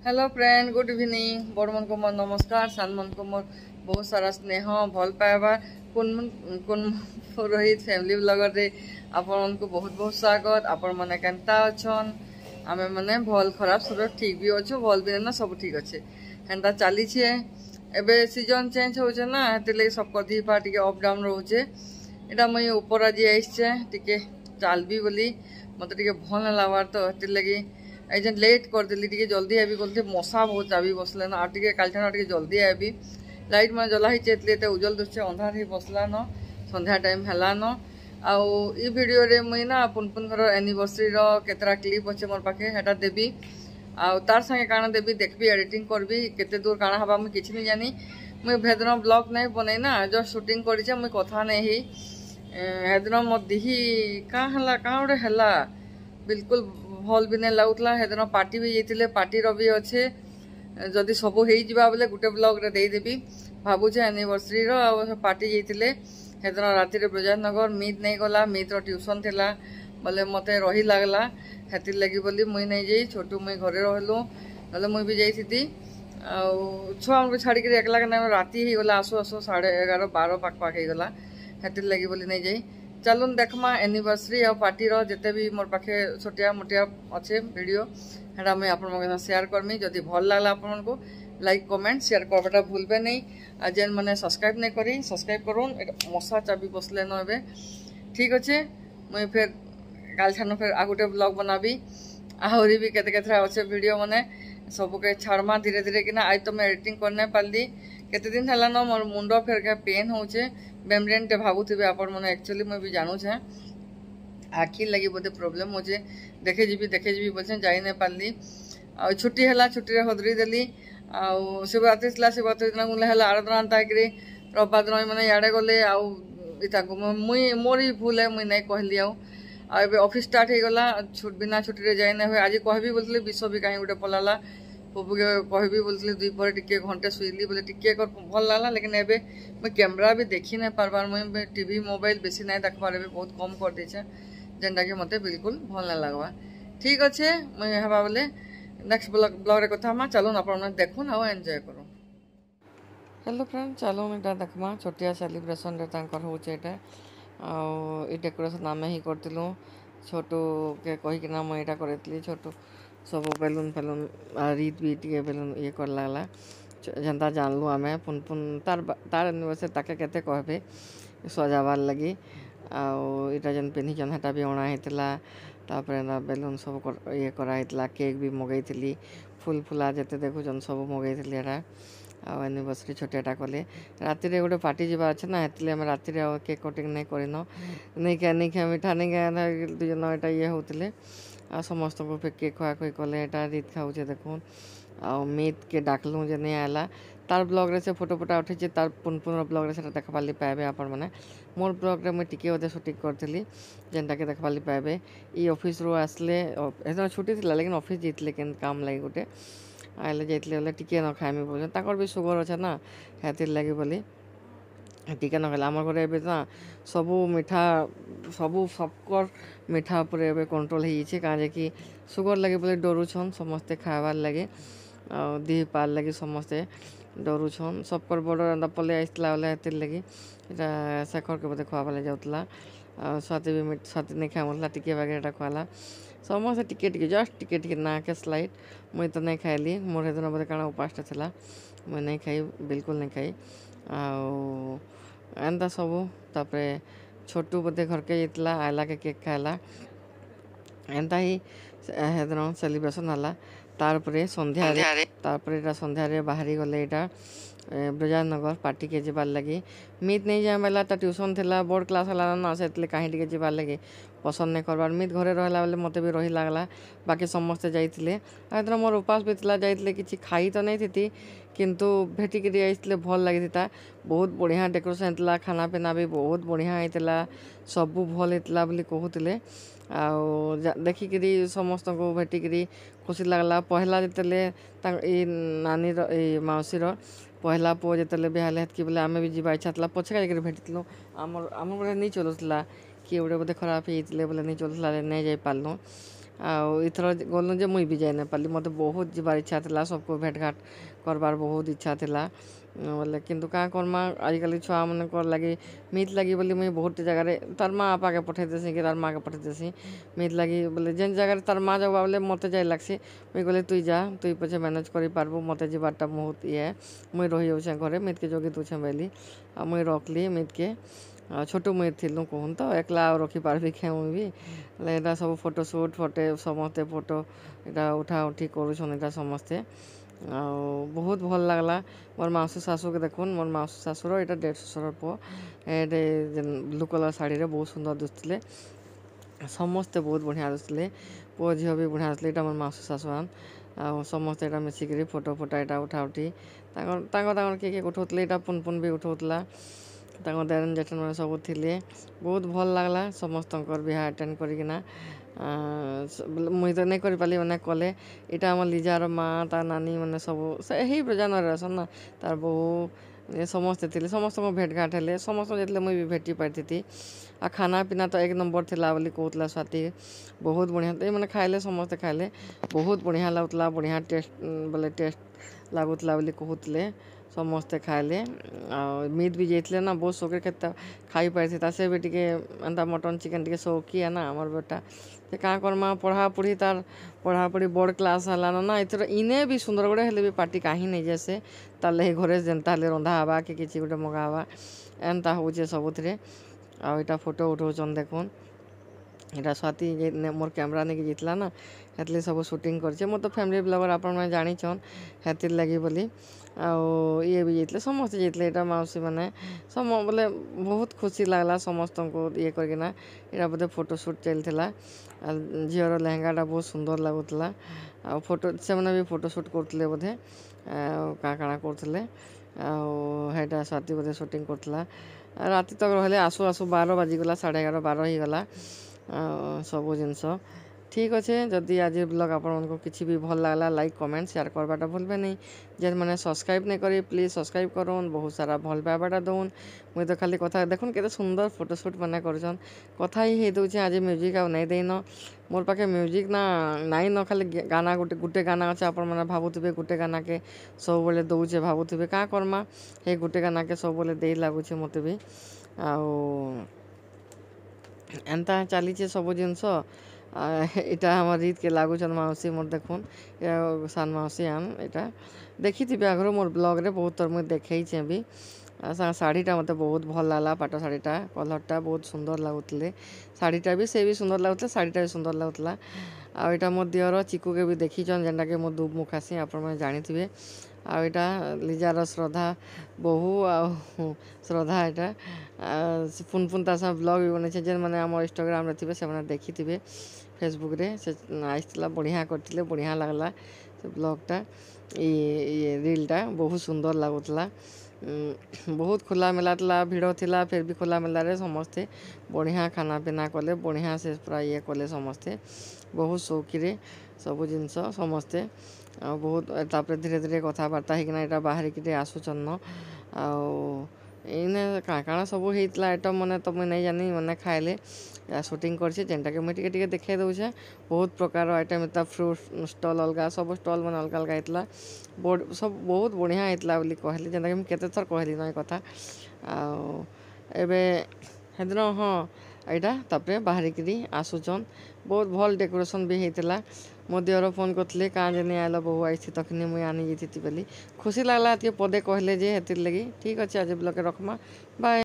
Hello friend, good evening. बड़ मन को मोर नमस्कार, सान मन को मोर बहुत सारा स्नेह भल पाइबा कुन रोहित फैमिली ब्लॉगर रे आपण को बहुत बहुत स्वागत। आपण मैंने केनता अच्छन? आमे मैंने भल खराब सब ठीक भी अच्छो, भल भी ना सब ठीक अच्छे। हेन्ता चली एबे सीजन चेंज होचे ना, हेते सबको दीपा टिके अप डाउन रोचे। एटा मुई ऊपर आज आइछे टिके चलबी बोली मते टिके भल न लागबार, तो हेते लगी एजेंट लेट कर देली टिके जल्दी आबी बोलते मशा बहुत चाबी बसले ना टिके कालठान टिके जल्दी आबी। लाइट मन जला ही चेतले ते उजल दुचे अंधार ही बसला न, संध्या टाइम हला न। आउ ई वीडियो रे मुई ना पुनपुन घर एनिवर्सरी रो केतरा क्लिप अच्छे मोर पाखे हेटा देबी। आउ तार संगे काना देबी देखबी, एडिटिंग करबी, केते दूर काना हबा मुई किछ नहीं जानी। मुई भेदन ब्लॉग नहीं बनै ना, जस्ट शूटिंग करिचे, मुई कथा नहीं ही हेदन मो दिही का हला का उडे हला बिल्कुल भल भी नहीं लगुला। हेदन पार्टी भी जाइए, पार्टी भी अच्छे। जदि सब हो बोले गोटे ब्लॉग रे देदेवी भावुचे एनिवर्सरी रो पार्टी जाइए। हेदन राति ब्रजात नगर मीत नहीं गला, मीत रो ट्यूशन थिला बोले मते रही लागला, हेतिर लगी बोली मुई नहीं जाई। छोटू मुई घरे रहलु, नले मुई भी जाइथि। छुआ को छाड़ी एकला के राति ही गला, आसु आसु 11:30 12 पाख पाख ही गला, हेतिर लगी बोली नहीं जाई। चलुन देखमा एनिवर्सरी और पार्टी रो जिते भी मोर पाखे छोटिया मोटिया अच्छे वीडियो हेटा मुझे आप शेयर करमी। जदि भल लगला आपन को लाइक कमेंट शेयर करवाटा भूलबे नहीं। आ जेन मैंने सब्सक्राइब नहीं करी सब्सक्राइब करूँ। मशा चाबी बसले न ए ठीक अच्छे। मुई फिर काल ठान फिर आ गोटे ब्लॉग बनाबी, आहरी भी केते केतरा अच्छे वीडियो मैंने सबके छाड़मा धीरे धीरे कि आज तो मैं एडिटिंग करने पाली। केते दिन है न मोर मुंड फिर क्या पेन होचे बेमरेन टे भावुथे आपण मैंने एक्चुअली मुझे भी जानूचे आखि लगी बोधे प्रोब्लेम होचे। देखे जी बोलछे जाई नहीं पाली। आ छुट्टी है, छुट्टी रे हदरी देली। आ शिवरात्रि थी, शिवरात्रि दिन गुले है आराधना ताकि रविवार दिन मैंने इे गले आईता मुई मोर ही भूल है, मुई नहीं कहली। आबे ऑफिस स्टार्ट हो गला, बिना छुट्टी रे जाई नहीं हुए। आज कहबी बोलते विश्व भी कहीं गोटे पलाला पबू के कहबी बोलते दुई पर टिके घंटे शुईली बोले टिके भल लगला। लेकिन एबे मुझे कैमरा भी देखी नहीं पार्बार, मुझे टीवी मोबाइल बेसी नहीं देखबार एबे बहुत कम कर देछे, जेनटा कि मते बिल्कुल भल नहीं लगवा। ठीक अच्छे, मुझे हवा बोले नेक्स्ट ब्लॉग रे कथा मा चलून आपण देखुन आ एंजॉय करूँ। हेलो फ्रेंड, चलून एटा देखमा छोटिया सेलिब्रेशन रे तांकर होचे। एटा आ डेकोरेशन आमे ही करतिलु। छोटू के कहीकिना मुझे यहाँ करी छोटू सब बेलून फेलून रीत भी टे बेलून ये कर लगला जेनता जानलु आमे। पुनपुन तार एनिवर्सरी ताके केते कहबे सजाबार लगी। आटा जेन पिंधिचन हेटा भी अणा होता, तापर बेलून सब ये कराइला, केक भी मगैली, फुल फुला जिते देखुन सब मगैली। एटा एनिवर्सरी छोटियाटा कले राति रे गोटे पार्टी जावार अच्छे ना, हेतले आम राति केक कटिंग नहीं करन नहीं क्या मिठा नहीं क्या दुजन एटा ये होते आ समस्त को फिर केक खुआ कले। एटा रीत खाऊे देखुन आ मीत के डाकलु जे नहीं आला। तार ब्लॉग रे से फोटो फोटा उठे, तार पुनपुन ब्लॉग रे से देखवाली पाइबे आपण मैंने। मोर ब्लॉग रे मुझे टिके अधे शूटिंग करी जेनटा के देखवाली पाइबे। ई ऑफिस रू आसले एदम छुट्टी थी, लेकिन ऑफिस जाइए के काम लगे गोटे आइले जाइए बोले टिके न खाएमी बोल, ताकर भी सुगर अच्छे ना, हेतिर लगे बोली टिके न खाला। आम घर ए ना सबू मिठा सबू सबकर मिठा उपर ए कंट्रोल हो कहाँ कि सुगर लगे बोले डरुछन समस्ते खाबार लगे, दी पार लगे समस्ते डरुछन। सबकर बड़ पले आसला बोले हेतिर लगे शेखर के बोधे खुआबाले जाऊला। स्वाति भी स्वाति नहीं खाए मतलब टिके वगैरह खुआला समस्ते टिके टिके जस्ट टिके टिके ना के स्लाइड। मुई तो नहीं खाइली, मोर हेदिन बोधे काଣା उपासटा थिला, मुई नहीं खाई, बिल्कुल नहीं खाई। एंता सबू तापरे छोटू बोधे घर के जाइला, आयला के केक खाइला। एंता ही हेदिन सेलिब्रेशन हला। तारपरे संध्यारे बाहरी गले एटा ब्रजात नगर पार्टी के जीवार लगी। मीत नहीं जाए मेला तो ट्यूशन थिला, बोर्ड क्लास हला ना, से कहीं टिके जीवार लगे पसंद नहीं करवार। मीत घरे रहला बोले मते भी रही लागला, बाकी समस्ते जाइथिले। आ मोर उपास भी थिला, जाइथिले किछि खाई तो नहीं थी किंतु भेटिकी आइथिले भल लगी था। बहुत बढ़िया डेकोरेशन होता, खाना पीना भी बहुत बढ़िया होता, सबू भल होता बोली कहूतिले। देखिकी समस्त को भेटिकी खुशी लगला। पहला जिते नानी मौसी पहला पुओ जिते बिहाले हेतकी बोले आम भी जावा इच्छा था, पछे जाकर भेटिलु। आम गोटे नहीं चलूला किए गोटे बोधे खराब होते बोले नहीं चलूला नहीं जाई पार्लु। आथर गलु जे मुई भी जाई ना पाली मते बहुत जीवार इच्छा थिला सबको भेट घाट करबार बहुत इच्छा थिला बोले किंतु का करमा आजिकल छुआ मन कर लगी मीत लगी बोली मुई बहुत जगह तार माँ आपा के पठे देसी कि तार माँ के पठे देसी मीत लगी बोले जेन जगह तार माँ जावा बोले मते जाय लागसी मुई कहले तुई जा तुई पछे मैनेज करि पारबो मते जीवारटा बहुत ये मुई रही जाऊे घरे मीत के जोगी तुछे बेली आ मुई रखली मीत के छोटू मुई थिलु कहून तो एकला रखी पार्बी खे मुई भी एटा सब फोटो सुट फटे समस्ते फोटो एटा उठा उठी करूछन एटा समस्ते आ बहुत भल लागला मोर मासू सासू के देखुन मोर मासू सासुर एटा डेढ़ ससुर पु ए ब्लू कलर शाढ़ी रे बहुत सुंदर दिखुले समस्ते बहुत बढ़िया दिखुले पुओ झील भी बढ़िया दिखले एटा मोर मासू सासुआन आ समस्ते एटा मिसिक फोटो फोटा एटा उठा उठी किए उठाऊले एटा पुन पुन भी उठाऊला देरन जेठन मैंने सब थे बहुत भल लगला समस्त बिहा अटेंड करना मुई तो नहीं कर पाली मैंने कले यहाँ आम लिजार माँ तार नानी मैंने सब यही जानवर रहसन ना तार बो समस्ते थे समस्त भेट घाट हेले समस्त जो मुई भी भेटी पारी थी आ खाना पीना तो एक नंबर थिला बोली कहला स्वाति बहुत बढ़िया तो मैंने खाइले समस्ते खाइले बहुत बढ़िया लगुला बढ़िया टेस्ट बोले टेस्ट लगुला बोली कहते समस्ते खाइले मीट भी जाइए ना बहुत शौक के खाई पारी से भी टे एंता मटन चिकेन टे शौकी है ना हमार बेटा तो क्या करमा पढ़ापढ़ी तार पढ़ापढ़ी बड़ क्लास है ना एथर इने भी सुंदरगढ़ हेले भी पार्टी कहीं नहीं जैसे ताले घरे जेनता हेले रंधा हवा कि किसी गोटे मगावा एंता हो सबुथे आईटा फोटो उठाऊन देखुन यहाँ स्वाति मोर कैमरा नहीं जाइला ना हेतले सब शूटिंग कर मोर तो फैमिली ब्लॉगर आपण जानीछन हेतिर लगी बोली ये भी जाइए समस्ते जाइए यहाँ मौसी मैंने सम बोले बहुत खुशी लगला समस्त को ये करना यहाँ बोधे फोटो शूट चलता झीवर लेहेंगाटा बहुत सुंदर लगुला आ फोटो से मैंने भी फोटो शूट करते बोधे काଣା करते आटा स्वाति बोधे शूटिंग करता राति तक रही आसु आसु 12 बाजिगला 11:30 12 ही गला सब जिनस ठीक अच्छे जदि आज ब्लॉग आपको किसी भी भल लगला लाइक कमेंट शेयर करवाटा भूलबे नहीं जे मैंने सब्सक्राइब नहीं करी प्लीज सब्सक्राइब करूँ बहुत सारा भल पाइबाटा दौन मुई तो खाली कथा देखुन के सुंदर फोटोशूट मैंने कर कथा ही दूचे आज म्यूजिक आ नहीं देन मोर पाखे म्यूजिक ना नाई न खाली गाना गोटे गाना अच्छे आप भावुवे गोटे गाना के सब बेले दौचे भावुवे क्या करमा हे गोटे गाना के सब बेले दे लगुचे मत भी एंता चलीचे सब जिनस इटा हमार रीत के लागुचन मौसी मोर देखुन सान मौसी आन इटा देखी थी आगर मोर ब्लॉग रे बहुत थर मुझे देखे भी शाढ़ीटा मत बहुत भल लगला पाट शाढ़ीटा कलरटा बहुत सुंदर लगुले शाढ़ीटा भी से भी सुंदर लगुला शाढ़ीटा भी सुंदर लगुला आईटा मो दियर चिकू के भी देखीचन जेनटा के मो दुब मुखासी आप जानी आईटा लिजार श्रद्धा बहु आ श्रद्धा यहाँ पुन पुन ता ब्लॉग भी बने जेन मैंने आम इंस्टाग्राम थे से देखी थे फेसबुक रे से आसला बढ़िया करते बढ़िया लगला से ब्लॉगटा ये रीलटा बहुत सुंदर लगुला बहुत खुला मेला था भिड़ थिला फिर भी खुला मेला रे समस्ते बढ़िया खाना पीना कले बढ़िया से पूरा ये कले समस्ते बहुत शौकी रे सब जिनस समस्ते बहुत तापर धीरे धीरे कथबार्ता होना यहाँ बाहर कि आसुचन इने काଣା सब होता आइटम मैंने तो मुझे नहीं जानी मैंने खाइले शूटिंग कर जेनटा के मुझे टे देखे दूचे बहुत प्रकार आइटम इतना फ्रूट स्टल अलग सब स्टल मैंने अलग अलग होता सब बहुत बढ़िया होता बोली कहली जेनटा कि केते थर कहली ना कथा आदिन हाँ यहाँ तापर बाहरिक आसुचन बहुत भल डेकोरेशन भी होता मो दियर फोन करते कहाँ जे आयल बहु आई तखनी मुझे आनी जाती बोली खुशी लगला ये पदे कहले जे हेतिर लगी ठीक अच्छे आज ब्लॉग रखमा बाय।